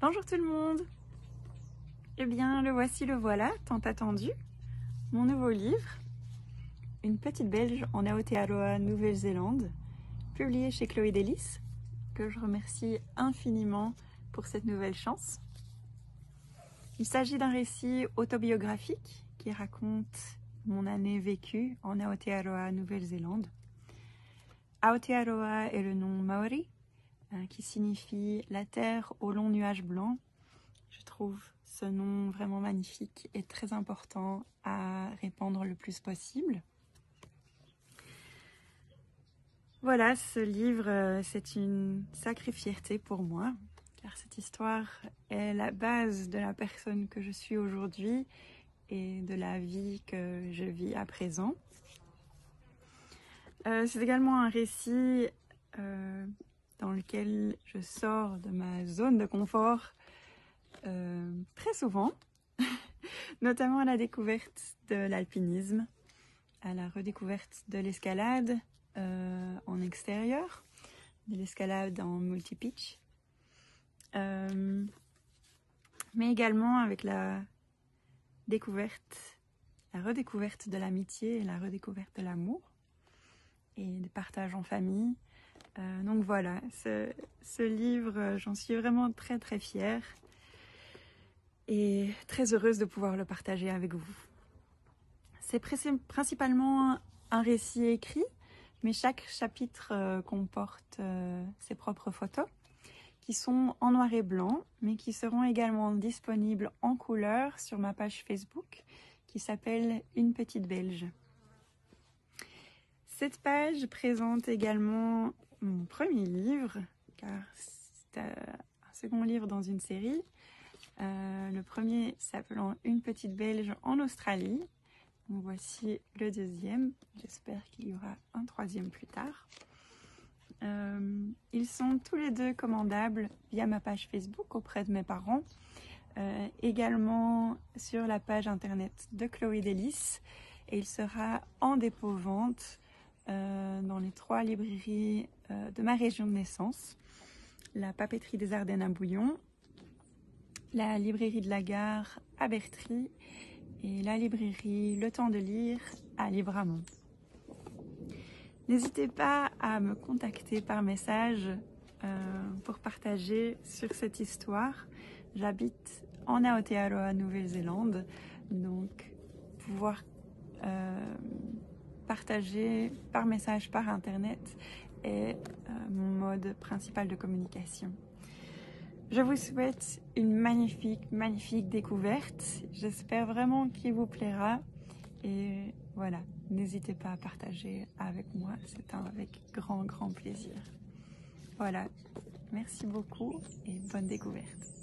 Bonjour tout le monde. Eh bien, le voici, le voilà, tant attendu. Mon nouveau livre, Une petite Belge en Aotearoa, Nouvelle-Zélande, publié chez Chloé Délices, que je remercie infiniment pour cette nouvelle chance. Il s'agit d'un récit autobiographique qui raconte mon année vécue en Aotearoa, Nouvelle-Zélande. Aotearoa est le nom maori, qui signifie la terre aux longs nuages blancs. Je trouve ce nom vraiment magnifique et très important à répandre le plus possible. Voilà, ce livre, c'est une sacrée fierté pour moi, car cette histoire est la base de la personne que je suis aujourd'hui et de la vie que je vis à présent. C'est également un récit dans lequel je sors de ma zone de confort très souvent, notamment à la découverte de l'alpinisme, à la redécouverte de l'escalade en extérieur, de l'escalade en multi-pitch, mais également avec la redécouverte de l'amitié et la redécouverte de l'amour et des partages en famille. Donc voilà, ce livre, j'en suis vraiment très très fière et très heureuse de pouvoir le partager avec vous. C'est principalement un récit écrit, mais chaque chapitre comporte ses propres photos qui sont en noir et blanc, mais qui seront également disponibles en couleur sur ma page Facebook qui s'appelle Une petite Belge. Cette page présente également mon premier livre, car c'est un second livre dans une série. Le premier s'appelant Une petite Belge en Australie. Donc voici le deuxième. J'espère qu'il y aura un troisième plus tard. Ils sont tous les deux commandables via ma page Facebook auprès de mes parents. Également sur la page internet de Chloé Délices. Et il sera en dépôt-vente dans les 3 librairies de ma région de naissance. La papeterie des Ardennes à Bouillon, la librairie de la Gare à Bertry et la librairie Le Temps de Lire à Libramont. N'hésitez pas à me contacter par message pour partager sur cette histoire. J'habite en Aotearoa, Nouvelle-Zélande, donc pouvoir partager par message, par internet est mon mode principal de communication. Je vous souhaite une magnifique découverte. J'espère vraiment qu'il vous plaira. Et voilà, n'hésitez pas à partager avec moi. C'est avec grand plaisir. Voilà, merci beaucoup et bonne découverte.